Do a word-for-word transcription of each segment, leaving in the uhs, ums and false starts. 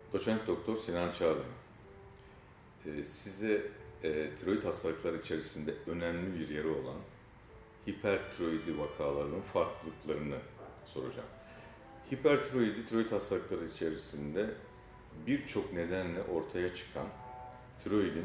Doçent Doktor Sinan Çağlayan, ee, size e, tiroid hastalıkları içerisinde önemli bir yeri olan hipertiroidi vakalarının farklılıklarını soracağım. Hipertiroidi, tiroid hastalıkları içerisinde birçok nedenle ortaya çıkan tiroidin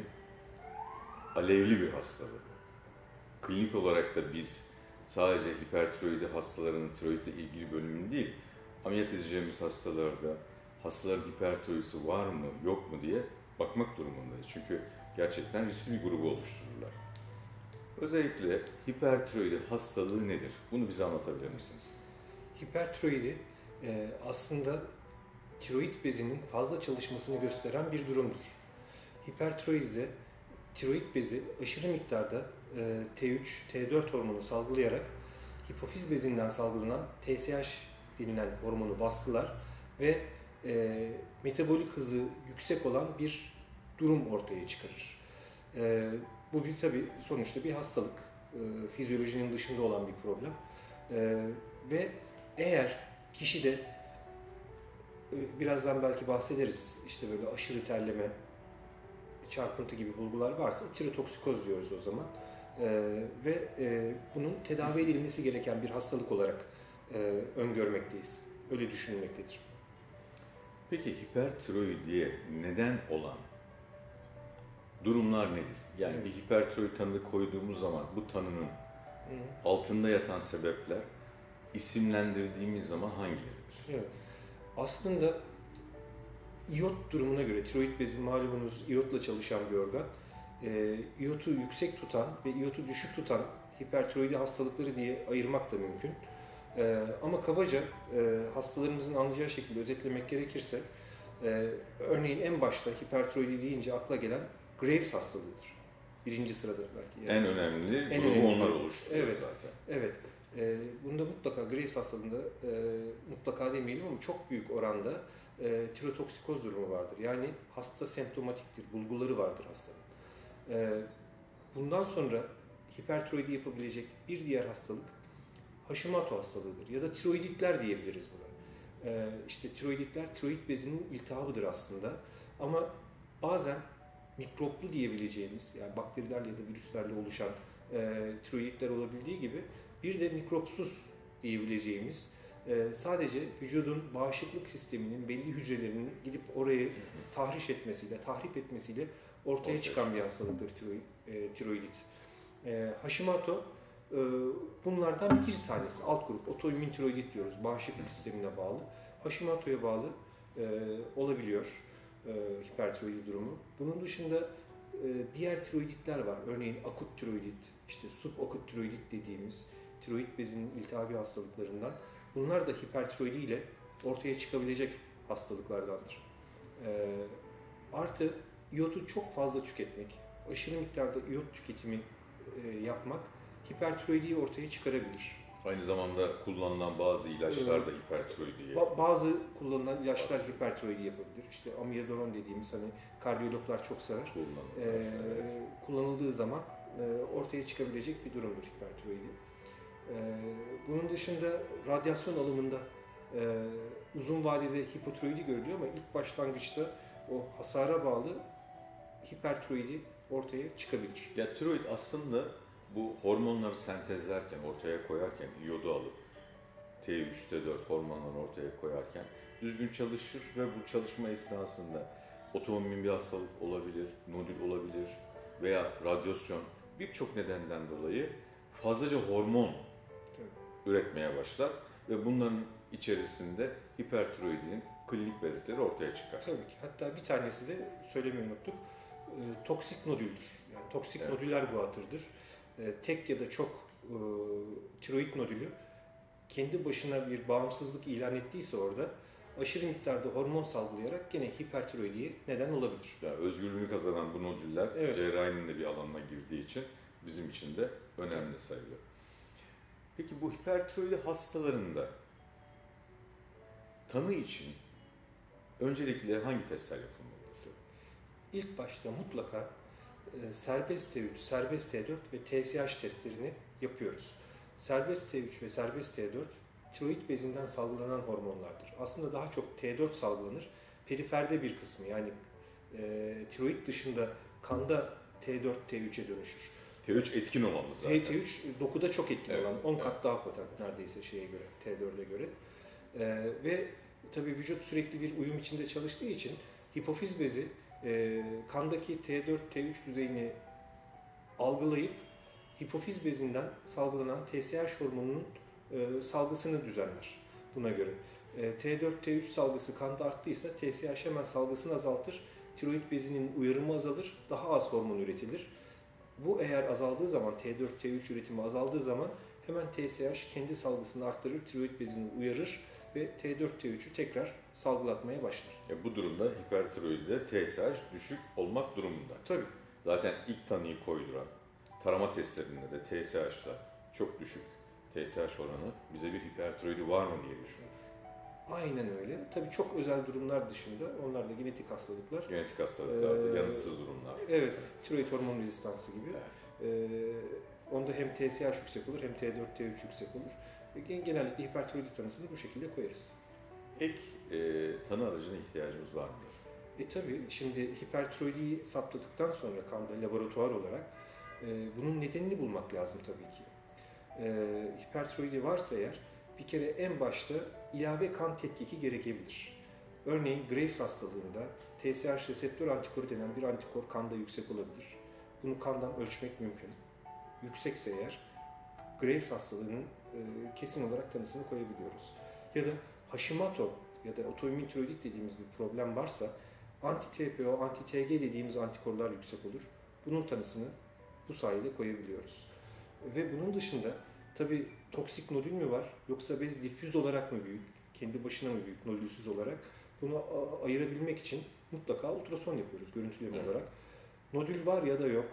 alevli bir hastalığı. Klinik olarak da biz sadece hipertiroidi hastalarının tiroidle ilgili bölümünü değil, ameliyat edeceğimiz hastalarda hastaların hipertiroidisi var mı, yok mu diye bakmak durumundayız. Çünkü gerçekten riskli bir grubu oluştururlar. Özellikle hipertiroidi hastalığı nedir? Bunu bize anlatabilir misiniz? Hipertiroidi e, aslında tiroid bezinin fazla çalışmasını gösteren bir durumdur. Hipertiroidide tiroid bezi aşırı miktarda e, T üç, T dört hormonu salgılayarak hipofiz bezinden salgılanan T S H denilen hormonu baskılar ve e, metabolik hızı yüksek olan bir durum ortaya çıkarır. E, bu bir tabii sonuçta bir hastalık, e, fizyolojinin dışında olan bir problem. E, ve eğer kişide e, birazdan belki bahsederiz, işte böyle aşırı terleme, çarpıntı gibi bulgular varsa tirotoksikoz diyoruz o zaman. Ee, ve e, bunun tedavi edilmesi gereken bir hastalık olarak e, öngörmekteyiz. Öyle düşünülmektedir. Peki hipertiroidiye neden olan durumlar nedir? Yani evet. Bir hipertiroid tanı koyduğumuz zaman bu tanının Hı. altında yatan sebepler isimlendirdiğimiz zaman hangileridir? Evet. Aslında iyot durumuna göre, tiroid bezi malumunuz iyotla çalışan bir organ. E, iyotu yüksek tutan ve iyotu düşük tutan hipertiroidi hastalıkları diye ayırmak da mümkün. E, ama kabaca e, hastalarımızın anlayacağı şekilde özetlemek gerekirse, e, örneğin en başta hipertiroidi deyince akla gelen Graves hastalığıdır. Birinci sırada belki. Yani. En önemli en durumu önemli. Onlar oluşturuyor evet, zaten. Evet. E, bunda mutlaka Graves hastalığında e, mutlaka demeyelim ama çok büyük oranda e, tirotoksikoz durumu vardır. Yani hasta semptomatiktir, bulguları vardır hastanın. E, bundan sonra hipertiroidi yapabilecek bir diğer hastalık Hashimoto hastalığıdır ya da tiroiditler diyebiliriz buna. E, işte tiroiditler tiroid bezinin iltihabıdır aslında ama bazen mikroplu diyebileceğimiz, yani bakterilerle ya da virüslerle oluşan e, tiroiditler olabildiği gibi bir de mikropsuz diyebileceğimiz, e, sadece vücudun bağışıklık sisteminin belli hücrelerinin gidip orayı tahriş etmesiyle, tahrip etmesiyle ortaya Ortaya çıkan bir hastalıktır tiroid, e, tiroidit. E, Hashimoto e, bunlardan bir tanesi, alt grup, otoimmün tiroidit diyoruz, bağışıklık sistemine bağlı. Hashimoto'ya bağlı e, olabiliyor e, hipertiroidi durumu. Bunun dışında e, diğer tiroiditler var. Örneğin akut tiroidit, işte subakut tiroidit dediğimiz tiroid bezinin iltihabi hastalıklarından. Bunlar da hipertiroidi ile ortaya çıkabilecek hastalıklardandır. E, artı iyotu çok fazla tüketmek, aşırı miktarda iyot tüketimi e, yapmak hipertiroidiyi ortaya çıkarabilir. Aynı zamanda kullanılan bazı ilaçlar da hipertiroidiye. Ba- bazı kullanılan ilaçlar evet. hipertiroidi yapabilir. İşte amidazolam dediğimiz, hani kardiyologlar çok sever. Ee, evet. Kullanıldığı zaman e, ortaya çıkabilecek bir durumdur hipertiroidi. Ee, bunun dışında radyasyon alımında e, uzun vadede hipotiroidi görülüyor ama ilk başlangıçta o hasara bağlı hipertiroidi ortaya çıkabilir. Ya tiroid aslında bu hormonları sentezlerken, ortaya koyarken, iyodu alıp T üç, T dört hormonları ortaya koyarken düzgün çalışır ve bu çalışma esnasında otoimmün bir hastalık olabilir, nodül olabilir veya radyasyon, birçok nedenden dolayı fazlaca hormon Tabii. üretmeye başlar ve bunların içerisinde hipertiroidinin klinik belirtileri ortaya çıkar. Tabii ki. Hatta bir tanesi de söylemeyi unuttuk. E, toksik nodüldür. Yani toksik evet. nodüler guatırdır. E, tek ya da çok e, tiroid nodülü kendi başına bir bağımsızlık ilan ettiyse orada aşırı miktarda hormon salgılayarak gene hipertiroidiye neden olabilir. Yani özgürlüğünü kazanan bu nodüller evet. cerrahinin de bir alanına girdiği için bizim için de önemli sayılıyor. Peki bu hipertiroidi hastalarında tanı için öncelikle hangi testler yapılmalıdır? İlk başta mutlaka e, serbest T üç, serbest T dört ve T S H testlerini yapıyoruz. Serbest T üç ve serbest T dört tiroid bezinden salgılanan hormonlardır. Aslında daha çok T dört salgılanır periferde bir kısmı yani e, tiroid dışında kanda T dört T üçe dönüşür. T üç etkin olanı zaten. T üç dokuda çok etkin Evet, olan, on evet. kat daha potent neredeyse şeye göre, T dörde göre. E, ve tabii vücut sürekli bir uyum içinde çalıştığı için hipofiz bezi e, kandaki T dört T üç düzeyini algılayıp hipofiz bezinden salgılanan T S H hormonunun e, salgısını düzenler buna göre. E, T dört T üç salgısı kanda arttıysa T S H hemen salgısını azaltır, tiroid bezinin uyarımı azalır, daha az hormon üretilir. Bu eğer azaldığı zaman, T dört T üç üretimi azaldığı zaman hemen T S H kendi salgısını arttırır, tiroid bezini uyarır ve T dört T üçü tekrar salgılatmaya başlar. Ya bu durumda hipertiroidde T S H düşük olmak durumunda. Tabii. Zaten ilk tanıyı koyduran tarama testlerinde de T S H'da çok düşük T S H oranı bize bir hipertiroidi var mı diye düşünür. Aynen öyle. Tabii çok özel durumlar dışında, onlar da genetik hastalıklar. Genetik hastalıklar, Ee, yanıtsız durumlar. Evet, tiroid hormon rezistansı gibi. Evet. Ee, onda hem T S H yüksek olur hem T dört T üç yüksek olur. Genellikle hipertiroidi tanısını bu şekilde koyarız. Ek e, tanı aracına ihtiyacımız var mıdır? E tabii şimdi hipertiroidi saptadıktan sonra kanda laboratuvar olarak e, bunun nedenini bulmak lazım tabii ki. E, hipertiroidi varsa eğer bir kere en başta ilave kan tetkiki gerekebilir. Örneğin Graves hastalığında T S H reseptör antikoru denen bir antikor kanda yüksek olabilir. Bunu kandan ölçmek mümkün. Yüksekse eğer Graves hastalığının e, kesin olarak tanısını koyabiliyoruz. Ya da Hashimoto ya da otoimmün tiroidit dediğimiz bir problem varsa anti-T P O, anti-T G dediğimiz antikorlar yüksek olur. Bunun tanısını bu sayede koyabiliyoruz. Ve bunun dışında tabii toksik nodül mü var yoksa bez difüz olarak mı büyük, kendi başına mı büyük nodülsüz olarak bunu ayırabilmek için mutlaka ultrason yapıyoruz görüntüleme Evet. olarak. Nodül var ya da yok,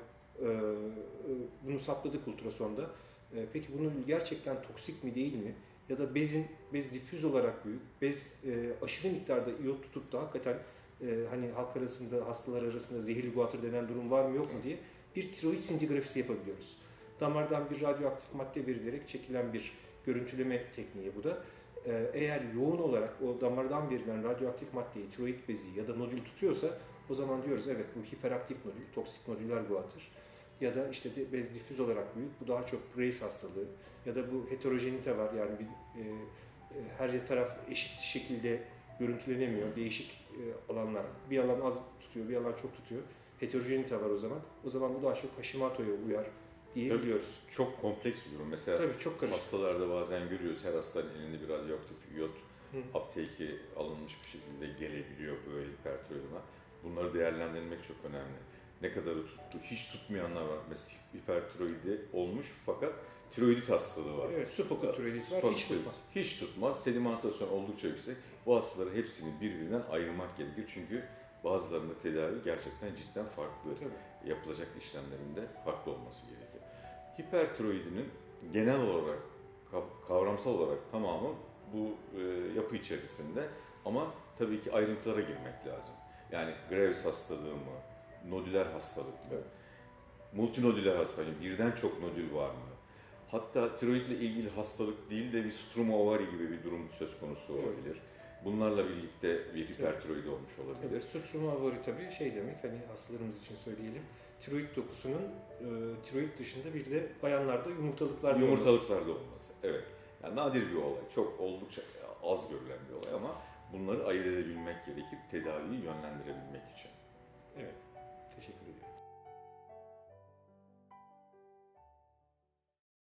bunu saptadık ultrasonda. Peki bu nodül gerçekten toksik mi değil mi? Ya da bezin, bez difüz olarak büyük, bez aşırı miktarda iyot tutup da hakikaten hani halk arasında, hastalar arasında zehirli guatr denen durum var mı yok mu diye bir tiroid sintigrafisi yapabiliyoruz. Damardan bir radyoaktif madde verilerek çekilen bir görüntüleme tekniği bu da. Eğer yoğun olarak o damardan verilen radyoaktif maddeyi tiroid bezi ya da nodül tutuyorsa o zaman diyoruz evet bu hiperaktif nodül, toksik nodüler guatr. Ya da işte de bez difüz olarak büyük, bu daha çok Graves hastalığı ya da bu heterojenite var yani bir, e, her taraf eşit şekilde görüntülenemiyor, değişik e, alanlar. Bir alan az tutuyor, bir alan çok tutuyor. Heterojenite var o zaman. O zaman bu daha çok Hashimoto'ya uyar diyebiliyoruz. Çok kompleks bir durum. Mesela Tabii çok karışık. hastalarda bazen görüyoruz her hastanın elinde bir radyoaktif iyot Hı. uptake'i alınmış bir şekilde gelebiliyor böyle hipertiroidine. Bunları değerlendirmek çok önemli. Ne kadarı tuttu, hiç tutmayanlar var. Mesela hipertiroidi olmuş fakat tiroidit hastalığı var. Evet, subokotiroidit var, hiç tutmaz. Hiç tutmaz. Sedimentasyon oldukça yüksek. Bu hastaları hepsini birbirinden ayırmak gerekir. Çünkü bazılarında tedavi gerçekten cidden farklı. Tabii. Yapılacak işlemlerinde farklı olması gerekiyor. Hipertiroidinin genel olarak, kavramsal olarak tamamı bu e, yapı içerisinde ama tabii ki ayrıntılara girmek lazım. Yani Graves hastalığı mı, nodüler hastalık mı, Evet. multinodüler hastalık mı, birden çok nodül var mı? Hatta tiroidle ilgili hastalık değil de bir struma ovari gibi bir durum söz konusu olabilir. Evet. Bunlarla birlikte bir hipertiroid olmuş olabilir. Tabii, struma ovari tabii şey demek, hani hastalarımız için söyleyelim. Tiroid dokusunun e, tiroid dışında bir de bayanlarda yumurtalıklar olması. Yumurtalıklarda olması, evet. Yani nadir bir olay, çok oldukça az görülen bir olay ama bunları ayırt edebilmek gerekip tedaviyi yönlendirebilmek için.